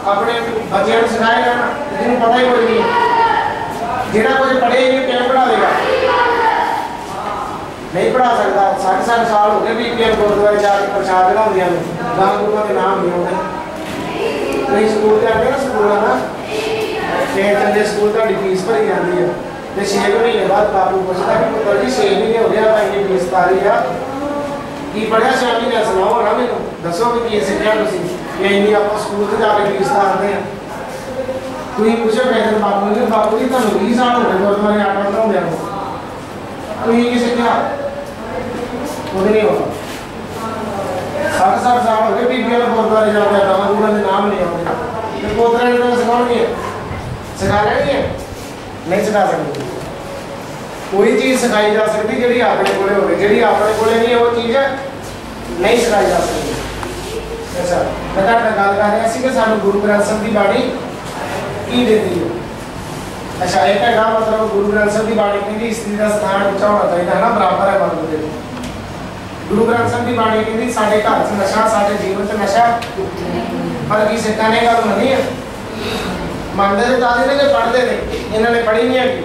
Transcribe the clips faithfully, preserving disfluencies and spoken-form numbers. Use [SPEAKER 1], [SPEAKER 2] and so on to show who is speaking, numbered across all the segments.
[SPEAKER 1] अपने बच्चों को सिखाएगा ना, जिन्हें पता ही कोई नहीं है, जिन्हें कुछ पढ़े ही नहीं क्या पढ़ा देगा, नहीं पढ़ा सकता। साठ साठ साल हो गए भी पी एम गुरुद्वारे जाके प्रसाद बनाने में गांव गुरुओं के नाम नहीं होते। नहीं स्कूल जाते ना, स्कूल है ना छे चंगे स्कूल का फीस भरी जाती है, तो छे महीने बाद बापू पूछता कि पुत्र जी छे महीने हो गया भाई फीस तारी आ की पढ़िया छे महीने सुनाओ ना मैनू दसो कि की सीखिया तुसीं ये इन्नी आप स्कूल से जाके फीस तारते हैं। तुसीं पूछो कहते बापू जी बापू जी तुहानूं बीस साल हो गए गुरुद्वारे आटा बनाउंदे नूं, तुसीं की सीखिया कुछ नहीं होता। साठ साठ साल हो गए बीबियां गुरुद्वारे जाते गांव गुरुओं के नाम नहीं आते, पोतरे ने सिखाउणगे सिखा लेंगे नहीं सिखा सकते। कोई चीज़ सिखाई जा सकती जी अपने को हो जी अपने को नहीं वो चीज़ नहीं सिखाई जा सकती। अच्छा मैं गल कर रहा कि सानू गुरु ग्रंथ साहिब की बाणी की देती है। अच्छा एक है मतलब गुरु ग्रंथ साहिब की बाणी कहती स्त्री का स्थान उच्चा होना चाहिए है ना, बराबर है मर्द के। गुरु ग्रंथ साहिब की बाणी कहती साडे घर च नशा साडे जीवन च नशा, पर की सिक्खा ने गल मनी है मानते थे दादी ने जो पढ़ते थे इन्होंने पढ़ी नहीं है,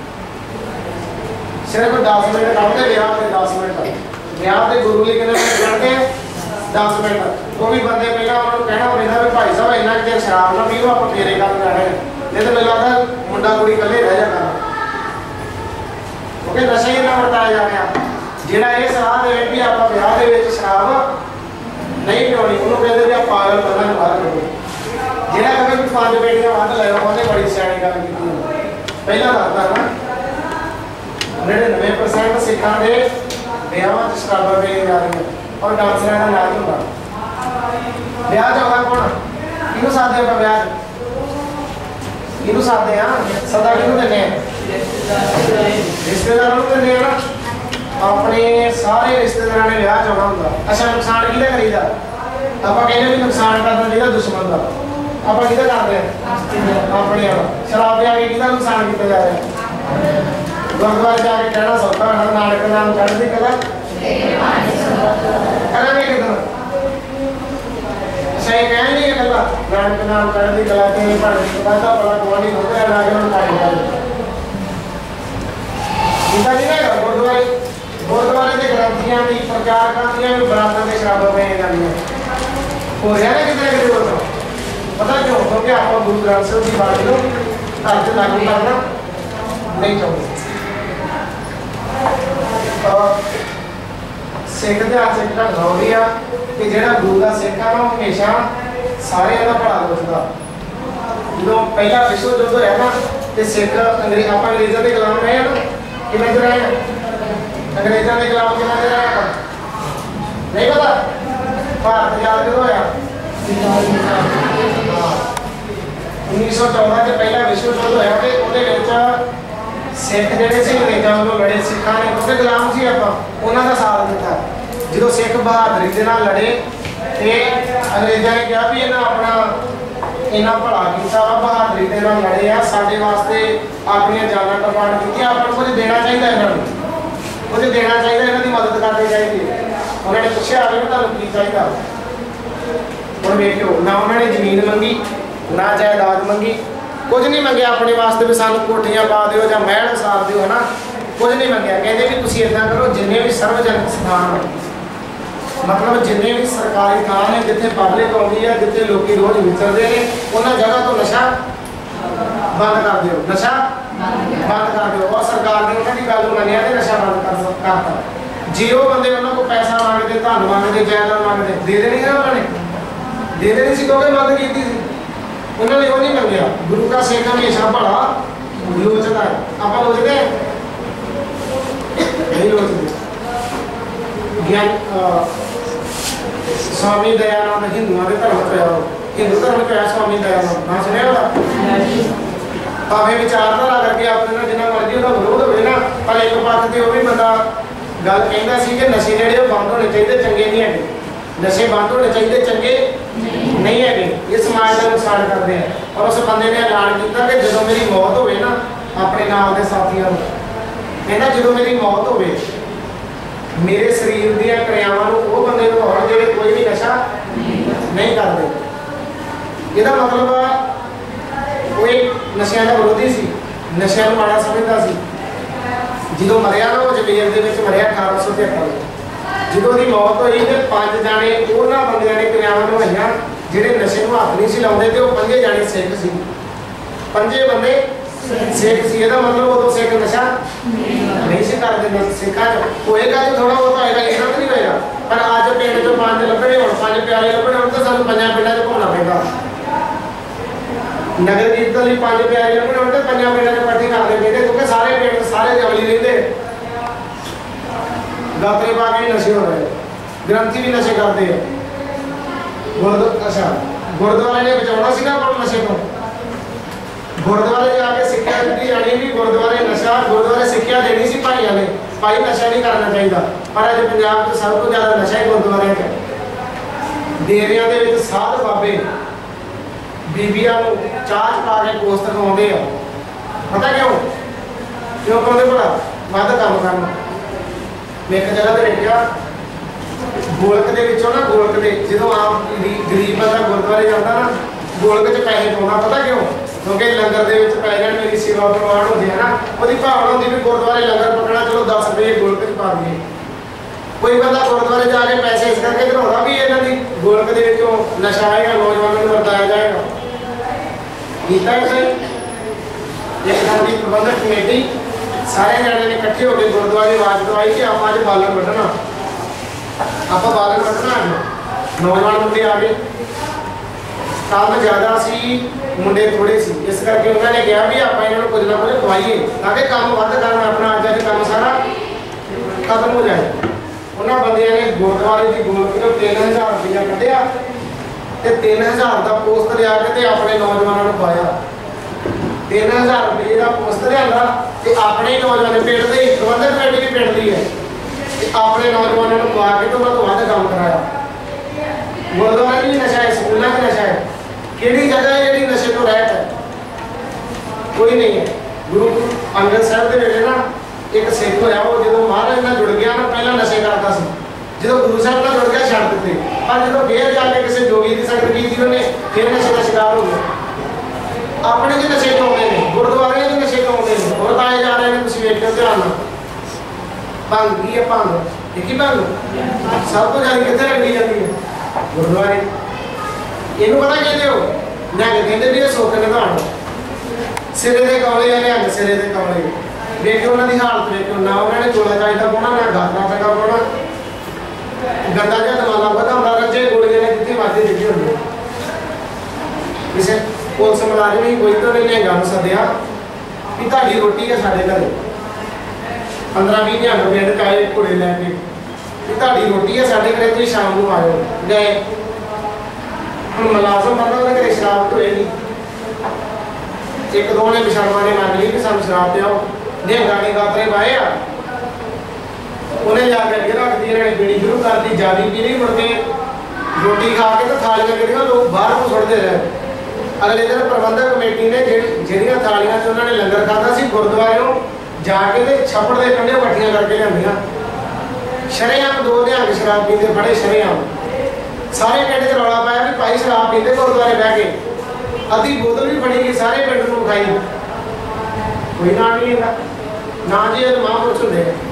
[SPEAKER 1] सिर्फ दस मिनट पढ़ते ब्याह के दस मिनट ब्याह के गुरु जी कितने पढ़ते हैं दस मिनट। वो भी बंदे पहले उन्होंने कहना पैदा भी भाई साहब इन्ना कि शराब ना पीओ आप फेरे गल करना है, नहीं तो मैं लगता मुंडा कुड़ी कले रह जाता क्योंकि नशा ही इन्ना वरताया जा रहा। जोड़ा ये सलाह दे भी आप ब्याह के शराब नहीं पियोनी उन्होंने कहते भी आप पागल बंदा बाहर करो। जिहड़ा कभी भी पांच बेटियां वध ले उन्हें बड़ी सियाणी गल की पहला दसदा ना निन्यानवे परसेंट सिखां दे ब्याहां च शराबां पीईआं जा रही और डांसरां दा नाच हुंदा। ब्याह च आउंदा कौन किहनूं सादे आपां ब्याह किहनूं सादे आ सदा किहनूं दिंदे आ रिश्तेदारां नूं दिंदे आ ना, अपने सारे रिश्तेदारां ने ब्याह च आउणा हुंदा। अच्छा नुकसान किहदा करीदा आपां कहने भी नुकसान करना चाहिए दुश्मन का आप किधर करते हैं अपने शराब पिया के किधर नुकसान किया जा रहा है। गुरुद्वारे जाके कहना सौखा है नानक नाम चढ़ती कला करेंगे किधर सही कह नहीं है कला नानक नाम चढ़ती कला के पढ़ता बड़ा कौन होता है नागे गीता जी ना गुरुद्वारे गुरुद्वारे के ग्रंथियां भी प्रचार करदियां भी बराबर से शराबां पीईआं जांदियां हो रहा है कितने कितने होता पता क्यों क्योंकि आप गुरु ग्रंथ साहिब की बात को घर से लागू करना नहीं चाहते। सिख इतिहास एक घटना हो रही है कि जो गुरु का सिख है ना हमेशा सारे का भला सोचता। जो पहला विश्व युद्ध होया ना तो सिख अंग्रेज आप अंग्रेजों के गुलाम रहे ना कि रहे अंग्रेजों के गुलाम कि रहे नहीं पता भारत आजाद कदों होया उन्नीस सौ चौदह से पहला विश्व युद्ध होया ते ओदे विच सिख जिहड़े सी अंग्रेज़ां नालों लड़े सिखां ने क्योंकि गुलाम सी आपां उन्हां दा साथ दित्ता। जो सिख बहादुरी दे नाल लड़े ते अंग्रेज़ां ने कहा भी इन्हां अपना इन्हां भला कीता वा बहादुरी दे नाल लड़े आ साडे वास्ते अपनी जानां कुर्बान कीतियां आपां कुछ देना चाहिए इन्हां नूं कुछ देना चाहिए इन्हां दी मदद करनी चाहिए। उन्होंने पूछा भी तुहानूं की चाहिदा और देखियो ना उन्होंने जमीन मंगी ना जायदाद मंगी कुछ नहीं मंगया अपने वास्ते भी सानू कोठियां पा दिओ जां महल उसार दिओ है ना कुछ नहीं मंगया। कहते भी तुसीं इदां करो जिन्ने भी सर्वजनक स्थान मतलब जिन्ने भी सरकारी थां ने जिथे पब्लिक आउंदी है जिथे लोग रोज़ विचरते हैं उन्हां जगह तो नशा बंद कर दिओ नशा बंद कर दिओ और सरकार ने उन्हां दी गल मन्निया ते नशा बंद कर करता। जे वो बंदे उन्हां को पैसा मंगते धन मंगते जायदाद मंगते दे देनी है उन्होंने दे देनी सी क्योंकि मदद की थी उन्होंने वो नहीं मंगया। गुरु का सिख हमेशा भला लोचता है आप लोचते हैं नहीं लोचते। ज्ञान स्वामी दयानंद हिंदुओं के धर्म पे आओ हिंदू धर्म पे स्वामी दयानंद हाँ सुने वाला भावे विचारधारा करके अपने जिन्ना मर्जी उसका विरोध हो ना पर एक पास से वो भी बंदा गल कहता सी कि नशे जेडे बंद होने चाहिए चंगे नहीं है नशे बंद होने चाहिए चंगे नहीं है ये समाज का नुकसान करते हैं। और उस बंदे ने ऐलान किया कि जो मेरी मौत हो ना अपने नाल के साथियों कहना जो मेरी मौत हो मेरे शरीर दियां क्रियावां नूं वो बंदे नूं और जेडे कोई भी नशा नहीं करते ਇਹਦਾ ਮਤਲਬ ਆ ਉਹ ਇੱਕ ਨਸ਼ਿਆਂ ਦਾ ਵਿਰੋਧੀ ਸੀ, ਨਸ਼ਿਆਂ ਨੂੰ ਮਾੜਾ ਸਮਝਦਾ ਸੀ। ਜਦੋਂ ਮਰਿਆ ਨਾ ਉਹ ਜਵੇਰ ਦੇ ਵਿੱਚ ਮਰਿਆ ਅਠਾਰਾਂ ਸੌ ਤਿਹੱਤਰ। ਜਦੋਂ ਦੀ ਮੌਤ ਹੋਈ ਤੇ ਪੰਜ ਜਾਣੇ ਉਹਨਾਂ ਬੰਦਿਆਂ ਨੇ ਕਿਰਿਆਵਾਂ ਨਿਭਾਈਆਂ ਜਿਹੜੇ ਨਸ਼ੇ ਨੂੰ ਹੱਥ ਨਹੀਂ ਸੀ ਲਾਉਂਦੇ, ਤੇ ਉਹ ਪੰਜੇ ਜਾਣੇ ਸਿੱਖ ਸੀ। ਪੰਜੇ ਬੰਦੇ ਸਿੱਖ ਸੀ। ਇਹਦਾ ਮਤਲਬ ਉਦੋਂ ਸਿੱਖ ਨਸ਼ਾ ਨਹੀਂ ਸੀ ਕਰਦੇ। ਸਿੱਖਾਂ 'ਚ ਹੋਏਗਾ ਤੇ ਥੋੜਾ ਬਹੁਤ ਹੋਏਗਾ, ਇਹਨਾਂ ਨਹੀਂ ਹੋਏਗਾ। ਪਰ ਅੱਜ ਪਿੰਡ 'ਚੋਂ ਪੰਜ ਲੱਭਣੇ ਹੋਣ, ਪੰਜ ਪਿਆਰੇ ਲੱਭਣੇ ਹੋਣ ਤਾਂ ਸਾਨੂੰ ਪੰਜਾਂ ਪਿੰਡਾਂ 'ਚ ਘੁੰਮਣਾ ਪੈਂਦਾ। ਨਗਰ ਕੀਰਤਨ ਲਈ ਪੰਜ ਪਿਆਰੇ ਲੱਭਣੇ ਹੋਣ ਤੇ ਪੰਜਾਂ ਪਿੰਡਾਂ 'ਚ ਇਕੱਠੇ ਕਰਦੇ ਪੈਂਦੇ, ਕਿਉਂਕਿ ਸਾਰੇ ਪਿੰਡ ਸਾਰੇ ਦੇ ਅਮਲੀ ਰਹਿੰਦੇ। ਗਾਤਰੇ ਪਾ ਕੇ ਨਸ਼ੇ ਹੋ ਰਹੇ, ਗ੍ਰੰਥੀ ਵੀ ਨਸ਼ੇ ਕਰਦੇ ਆ। ਗੁਰਦ ਅੱਛਾ ਗੁਰਦੁਆਰੇ ਨੇ ਬਚਾਉਣਾ ਸੀ ਨਾ ਆਪਾਂ ਨਸ਼ੇ ਤੋਂ। ਗੁਰਦੁਆਰੇ ਜਾ ਕੇ ਸਿੱਖਿਆ ਦਿੱਤੀ ਜਾਣੀ ਵੀ ਗੁਰਦੁਆਰੇ ਨਸ਼ਾ, ਗੁਰਦੁਆਰੇ ਸਿੱਖਿਆ ਦੇਣੀ ਸੀ ਭਾਈਆਂ ਨੇ, ਭਾਈ ਨਸ਼ਾ ਨਹੀਂ ਕਰਨਾ ਚਾਹੀਦਾ। ਪਰ ਅੱਜ ਪੰਜਾਬ 'ਚ ਸਭ ਤੋਂ ਜ਼ਿਆਦਾ ਨਸ਼ਾ ਹੀ ਗੁਰਦੁਆਰਿਆਂ 'ਚ। ਡੇਰਿਆਂ ਦੇ ਵਿੱਚ ਸਾਧ ਬਾਬੇ ਬੀਬੀਆਂ ਨੂੰ ਚਾਹ 'ਚ ਪਾ ਕੇ ਪੋਸਟ ਖਵਾਉਂਦੇ ਆ। ਪਤਾ ਕਿਉਂ ਕਿਉਂ ਕਹਿੰਦੇ ਭਲਾ? ਵੱਧ ਕੰਮ ਕਰਨ। ਮੈਂ ਇੱਕ ਜਗ੍ਹਾ ਤੇ ਵੇਖਿਆ, ਗੋਲਕ ਦੇ ਵਿੱਚੋਂ ਨਾ, ਗੋਲਕ ਦੇ ਜਦੋਂ ਆਮ ਗਰੀਬ ਬੰਦਾ ਗੁਰਦੁਆਰੇ ਜਾਂਦਾ ਨਾ, ਗੋਲਕ 'ਚ ਪੈਸੇ ਪਾਉਂਦਾ। ਪਤਾ ਕਿਉਂ? ਕਿਉਂਕਿ ਲੰਗਰ ਦੇ ਵਿੱਚ ਪੈ ਜਾਣ, ਮੇਰੀ ਸੇਵਾ ਪ੍ਰਵਾਨ ਹੁੰਦੀ ਹੈ ਨਾ, ਉਹਦੀ ਭਾਵਨਾ ਹੁੰਦੀ ਵੀ ਗੁਰਦੁਆਰੇ ਲੰਗਰ ਪਕਣਾ, ਚਲੋ ਦਸ ਰੁਪਏ ਗੋਲਕ 'ਚ ਪਾ ਦਈਏ। ਕੋਈ ਬੰਦਾ ਗੁਰਦੁਆਰੇ ਜਾ ਕੇ ਪੈਸੇ ਇਸ ਕਰਕੇ ਕਢਾਉਂਦਾ ਵੀ ਇਹਨਾਂ ਦੀ ਗੋਲਕ ਦੇ ਵਿੱਚੋਂ ਨਸ਼ਾ ਆਏਗਾ, ਨੌਜਵਾਨਾਂ ਨੂੰ ਵਰਤਾਇਆ ਜਾਏਗਾ। ਕੀਤਾ ਇਸ ਇੱਕ ਦਿਨ ਦੀ ਪ੍ਰਬੰਧਕ ਕਮੇਟੀ ਸਾਰੇ ਜਣੇ ਨੇ ਇਕੱਠੇ ਹੋ ਕੇ ਗੁਰਦੁਆਰੇ ਆਵਾਜ਼ ਦਵਾਈ ਕਿ ਆਪਾਂ ਅੱਜ ਬਾਲਣ ਵੱਢਣਾ, ਆਪਾਂ ਬਾਲਣ ਵੱਢਣਾ। ਅੱਜ ਨੌਜਵਾਨ ਮੁੰਡੇ ਆ ਗਏ, ਕੰਮ ਜ਼ਿਆਦਾ ਸੀ, ਮੁੰਡੇ ਥੋੜੇ ਸੀ, ਇਸ ਕਰਕੇ ਉਹਨਾਂ ਨੇ ਕਿਹਾ ਵੀ ਆਪਾਂ ਇਹਨਾਂ ਨੂੰ ਕੁਝ ਨਾ ਕੁਝ ਖਵਾਈਏ ਤਾਂ ਕਿ ਕੰਮ ਵੱਧ ਕਰਨ, ਆਪਣਾ ਅੱਜ ਅੱਜ ਕੰਮ ਸਾਰਾ ਖਤਮ ਹੋ ਜਾਏ। ਉਹਨਾਂ ਬੰਦਿਆਂ ਨੇ ਗੁਰਦੁਆਰੇ ਦੀ ਗੋਲਕ ਤੋਂ ਤਿੰਨ ਹਜ਼ਾਰ ਰੁਪਇਆ ਕੱਢਿਆ ਤੇ ਤਿੰਨ ਹਜ਼ਾਰ ਦਾ ਪੋਸਟ ਲਿਆ ਕੇ ਤੇ ਆਪਣੇ ਨੌਜਵਾਨਾਂ ਨੂੰ ਖਵਾਇਆ। ਤਿੰਨ ਹਜ਼ਾਰ ਰੁਪਏ ਦਾ ਪੋਸਟ ਲਿਆਂਦਾ ਤੇ ਆਪਣੇ ਨੌਜਵਾਨ ਪਿੰਡ ਦੇ ਪ੍ਰਬੰਧਕ ਕਮੇਟੀ ਵੀ ਪਿੰਡ ਦੀ ਹੈ ਤੇ ਆਪਣੇ ਨੌਜਵਾਨਾਂ ਨੂੰ ਖਵਾ ਕੇ ਤੇ ਉਹਨਾਂ ਤੋਂ ਵੱਧ ਕੰਮ ਕਰਾਇਆ। ਗੁਰਦੁਆਰੇ ਵੀ ਨਸ਼ਾ ਹੈ, ਸਕੂਲਾਂ 'ਚ ਨਸ਼ਾ ਹੈ। ਕਿਹੜੀ ਜਗ੍ਹਾ ਹੈ ਜਿਹੜੀ ਨਸ਼ੇ ਤੋਂ ਰਹਿਤ ਹੈ? ਕੋਈ ਨਹੀਂ ਹੈ। ਗੁਰੂ ਅੰਗਦ ਸਾਹਿਬ ਦੇ ਵੇਲੇ ਨਾ ਇੱਕ ਸਿੱਖ ਹੋਇਆ, ਉਹ ਜਦੋਂ ਮਹਾਰਾਜ ਨਾਲ ਜੁੜ ਗਿਆ ਨਾ, ਪਹਿਲਾਂ ਨਸ਼ੇ ਕਰਦਾ ਸੀ, ਜਦੋਂ ਗੁਰੂ ਸਾਹਿਬ ਨਾਲ ਜੁੜ ਗਿਆ ਛੱਡ ਦਿੱਤੇ, ਪਰ ਜਦੋਂ ਫੇਰ ਜਾ ਕੇ ਕਿਸੇ ਜੋਗੀ ਦੀ ਸੰਗਤ ਕੀਤੀ ਉਹਨੇ, ਫਿਰ ਨਸ਼ੇ ਦਾ ਸ਼ਿਕਾਰ ਹੋ ਗਿਆ। ਆਪਣੇ ਦੇ ਨਸ਼ੇ ਤੋਂ ਆਉਂਦੇ ਨੇ, ਗੁਰਦੁਆਰੇ ਦੇ ਨਸ਼ੇ ਤੋਂ ਆਉਂਦੇ ਨੇ, ਹੋਰ ਤਾਏ ਜਾ ਰਹੇ ਨੇ, ਤੁਸੀਂ ਵੇਖਿਓ ਧਿਆਨ ਨਾਲ। ਭੰਗ ਕੀ ਹੈ? ਭੰਗ ਇਹ ਕੀ ਭੰਗ ਸਭ ਤੋਂ ਜ਼ਿਆਦਾ ਕਿੱਥੇ ਰੱਖੀ ਜਾਂਦੀ ਹੈ? ਗੁਰਦੁਆਰੇ। ਇਹਨੂੰ ਪਤਾ ਕਹਿੰਦੇ ਹੋ? ਨਿਹੰਗ ਕਹਿੰਦੇ ਵੀ ਇਹ ਸੁੱਖ ਨਿਧਾਨ। ਸਿਰੇ ਦੇ ਕੌਲੇ ਆ ਨਿਹੰਗ, ਸਿਰੇ ਦੇ ਕੌਲੇ। ਵੇਖੋ ਉਹਨਾਂ ਦੀ ਹਾਲਤ ਵੇਖੋ, ਨਾ ਉਹਨਾਂ ਨੇ ਚੋਲਾ ਚਾਹੀਦਾ ਪਾਉਣਾ, ਨਾ ਗਾਤਰਾ ਚੰਗਾ ਪਾਉਣਾ, ਗੰਦਾ ਜਿਹਾ ਦਮਾਲਾ ਵਧਾਉਂਦਾ, ਰੱਜੇ ਗੋਲੀਆਂ ਨੇ ਜਿੱਥੇ ਮਰਜ਼ੀ ਦਿੱਤੀ ਹੁੰਦੀ। ਕਿਸੇ ਪੁਲਿਸ ਮੁਲਾਜ਼ਮ ਹੀ ਕੋਈ ਤਾਂ ਨਿਹੰਗਾਂ ਨੂੰ ਸੱਦਿਆ ਵੀ ਤੁਹਾਡੀ ਰੋਟੀ ਹੈ ਸਾਡੇ ਘਰੇ, ਪੰਦਰਾਂ ਵੀਹ ਨਿਹੰਗ ਪਿੰਡ 'ਚ ਆਏ ਘੋੜੇ ਲੈ ਕੇ ਵੀ ਤੁਹਾਡੀ ਰੋਟੀ ਹੈ ਸਾਡੇ ਘਰੇ, ਤੁਸੀਂ ਸ਼ਾਮ ਨੂੰ ਆਇਓ। ਗਏ। ਹੁਣ ਮੁਲਾਜ਼ਮ ਬੰਦਾ ਉਹਦੇ ਘਰੇ ਸ਼ਰਾਬ ਹੋਏਗੀ, ਇੱਕ ਦੋ ਨੇ ਬਿਸ਼ਰਮਾ ਨੇ ਮੰਗ ਲਈ ਕਿ ਸਾਨੂੰ ਸ਼ਰਾਬ ਪਿਆਓ। ਨਿਹੰਗਾਂ ਨੇ ਗਾਤਰੇ ਪਾਏ ਆ, ਉਹਨੇ ਜਾ ਕੇ ਅੱਗੇ ਰੱਖਦੀ, ਇਹਨਾਂ ਨੇ ਪੀਣੀ ਸ਼ੁਰੂ ਕਰਤੀ, ਜ਼ਿਆਦਾ ਪੀਣੀ। ਮੁੜ ਕੇ ਰੋਟੀ ਖਾ ਕੇ ਤਾਂ ਥਾਲੀਆਂ ਕਿਹੜੀਆਂ ਲੋਕ ਬਾਹਰ ਨੂੰ ਸੁੱਟਦੇ ਰਹੇ। ਅਗਲੇ ਦਿਨ ਪ੍ਰਬੰਧਕ ਕਮੇਟੀ ਨੇ ਜਿਹੜੀ ਜਿਹੜੀਆਂ ਥਾਲੀਆਂ 'ਚ ਉਹਨਾਂ ਨੇ ਲੰਗਰ ਖਾਧਾ ਸੀ, ਗੁਰਦੁਆਰਿਓਂ ਜਾ ਕੇ ਤੇ ਛੱਪੜ ਦੇ ਕੰਢੇ ਇਕੱਠੀਆਂ ਕਰਕੇ ਲਿਆਂਦੀਆਂ। ਸ਼ਰੇਆਮ ਦੋ ਨਿਹੰਗ ਸ਼ਰਾਬ ਪੀਂਦੇ ਫੜੇ, ਸ਼ਰੇਆਮ। ਸਾਰੇ ਪਿੰਡ 'ਚ ਰੌਲਾ ਪਾਇਆ ਵੀ ਭਾਈ ਸ਼ਰਾਬ ਪੀਂਦੇ ਗੁਰਦੁਆਰੇ ਬਹਿ ਕੇ, ਅੱਧੀ ਬੋਤਲ ਵੀ ਫੜੀ ਗਈ, ਸਾਰੇ ਪਿੰਡ ਨੂੰ ਖਾਈ। ਕੋਈ ਨਾ ਨਹੀਂ ਹੈਗਾ ਨਾ ਜੀ, ਇਹ ਮਹਾਂਪੁਰਸ਼ ਹੁੰਦੇ ਨੇ।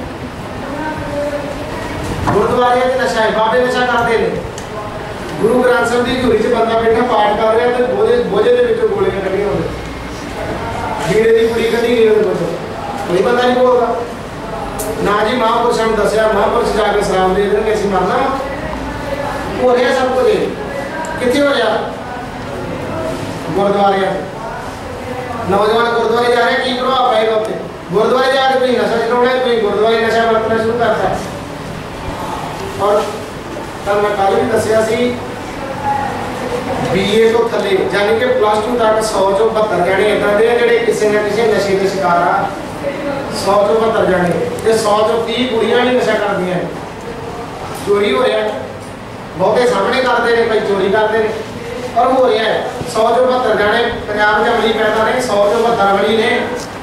[SPEAKER 1] ਗੁਰਦੁਆਰੇ 'ਚ ਨਸ਼ਾ ਹੈ, ਬਾਬੇ ਨਸ਼ਾ ਕਰਦੇ ਨੇ। ਗੁਰੂ ਗ੍ਰੰਥ ਸਾਹਿਬ ਦੀ ਹਜ਼ੂਰੀ 'ਚ ਬੰਦਾ ਬੈਠਾ ਪਾਠ ਕਰ ਰਿਹਾ ਤੇ ਬੋਝੇ ਬੋਝੇ ਦੇ ਵਿੱਚੋਂ ਗੋਲੀਆਂ ਕੱਢੀਆਂ ਹੁੰਦੀਆਂ। ਜੀੜੇ ਦੀ ਕੁੜੀ ਕੱਢੀ ਗਈ ਉਹਦੇ ਵਿੱਚੋਂ, ਕੋਈ ਬੰਦਾ ਨਹੀਂ ਬੋਲਦਾ ਨਾ ਜੀ। ਮਹਾਂਪੁਰਸ਼ਾਂ ਨੂੰ ਦੱਸਿਆ, ਮਹਾਂਪੁਰਸ਼ ਜਾ ਕੇ ਸਲਾਮ ਦੇ ਦੇਣਗੇ, ਅਸੀਂ ਮਰਨਾ। ਹੋ ਰਿਹਾ ਸਭ ਕੁਝ ਕਿੱਥੇ ਹੋ ਰਿਹਾ? ਗੁਰਦੁਆਰਿਆਂ। ਨੌਜਵਾਨ ਗੁਰਦੁਆਰੇ ਜਾ ਰਹੇ, ਕੀ ਪ੍ਰਭਾਵ ਪਏਗਾ ਉੱਤੇ? ਗੁਰਦੁਆਰੇ ਜਾ ਕੇ ਕੋਈ ਨਸ਼ਾ ਛਡਾਉਣਾ, ਕੋਈ ਗੁਰਦੁਆਰੇ ਨਸ਼ਾ ਵਰਤਣਾ ਸ਼ੁਰੂ ਕਰਤਾ। ਔਰ ਤੁਹਾਨੂੰ ਮੈਂ ਕੱਲ੍ਹ ਵੀ ਦੱਸਿਆ ਸੀ, ਬੀ ਏ ਤੋਂ ਥੱਲੇ ਯਾਨੀ ਕਿ ਪਲੱਸ ਟੂ ਤੱਕ ਸੌ ਚੋਂ ਬਹੱਤਰ ਜਾਣੇ ਇੱਦਾਂ ਦੇ ਆ ਜਿਹੜੇ ਕਿਸੇ ਨਾ ਕਿਸੇ ਨਸ਼ੇ ਦੇ ਸ਼ਿਕਾਰ ਆ। ਸੌ ਚੋਂ ਬਹੱਤਰ ਜਾਣੇ ਤੇ ਸੌ ਚੋਂ ਤੀਹ ਕੁੜੀਆਂ ਵੀ ਨਸ਼ਾ ਕਰਦੀਆਂ। ਚੋਰੀ ਹੋ ਰਿਹਾ, ਬਹੁਤੇ ਸਾਹਮਣੇ ਕਰਦੇ ਨੇ, ਕਈ ਚੋਰੀ ਕਰਦੇ ਨੇ, ਪਰ ਹੋ ਰਿਹਾ ਹੈ। ਸੌ ਚੋਂ ਬਹੱਤਰ ਜਾਣੇ ਪੰਜਾਬ 'ਚ ਅਮਲੀ ਪੈਦਾ ਨੇ, ਸੌ ਚੋਂ ਬਹੱਤਰ ਅਮਲੀ ਨੇ।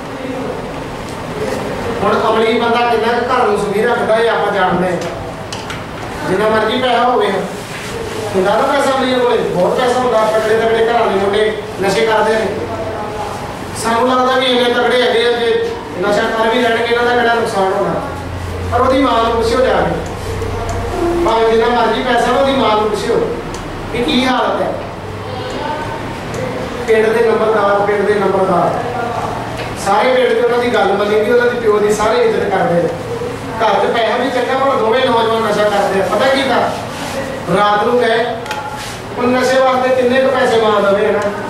[SPEAKER 1] ਹੁਣ ਅਮਲੀ ਬੰਦਾ ਕਿੰਨਾ ਕੁ ਘਰ ਨੂੰ ਸੁਖੀ ਰੱਖਦਾ ਇਹ ਆਪਾਂ ਜਾਣਦੇ ਹਾਂ। ਜਿੰਨਾ ਮਰਜ਼ੀ ਪੈਸਾ ਹੋਵੇ, ਹੁੰਦਾ ਨਾ ਪੈਸਾ ਅਮਲੀਆਂ ਕੋਲੇ, ਬਹੁਤ ਪੈਸਾ ਹੁੰਦਾ, ਤਕੜੇ ਤਕੜੇ ਘਰਾਂ ਦੇ ਨਸ਼ੇ ਕਰਦੇ ਨੇ। ਸਾਨੂੰ ਲੱਗਦਾ ਵੀ ਇੰਨੇ ਤਗੜੇ ਹੈਗੇ ਆ ਜੇ ਨਸ਼ਾ ਕਰ ਵੀ ਲੈਣਗੇ ਇਹਨਾਂ ਦਾ ਕਿਹੜਾ ਨੁਕਸਾਨ ਹੋਣਾ। ਪਰ ਉਹਦੀ ਮਾਂ ਨੂੰ ਪੁੱਛਿਓ ਜਾ ਕੇ, ਭਾਵੇਂ ਜਿੰਨਾ ਮਰਜ਼ੀ ਪੈਸਾ ਉਹਦੀ ਮਾਂ ਨੂੰ ਪੁੱਛਿਓ ਕਿ ਕੀ ਹਾਲਤ ਹੈ। ਪਿੰਡ ਦੇ ਨੰਬਰਦਾਰ ਪਿੰਡ ਦੇ ਨੰਬਰਦਾਰ ਸਾਰੇ ਪਿੰਡ 'ਚ ਉਹਨਾਂ ਦੀ ਗੱਲ ਮੰਨੀ ਦੀ, ਉਹਨਾਂ ਦੀ ਪਿਓ ਦੀ ਸਾਰੇ ਇੱਜ਼ਤ ਕਰਦੇ ਨੇ। ਘਰ 'ਚ ਪੈਸਾ ਵੀ ਚੰਗਾ ਪਰ ਦੋਵੇਂ ਨੌਜਵਾਨ ਨਸ਼ਾ ਕਰਦੇ ਆ। ਪਤਾ ਕੀ ਕਰ ਰਾਤ ਨੂੰ ਗਏ ਉਹ ਨਸ਼ੇ ਵਾਸਤੇ ਕਿੰਨੇ ਕੁ ਪੈਸੇ ਮਾਰ ਦਵੇ ਨਾ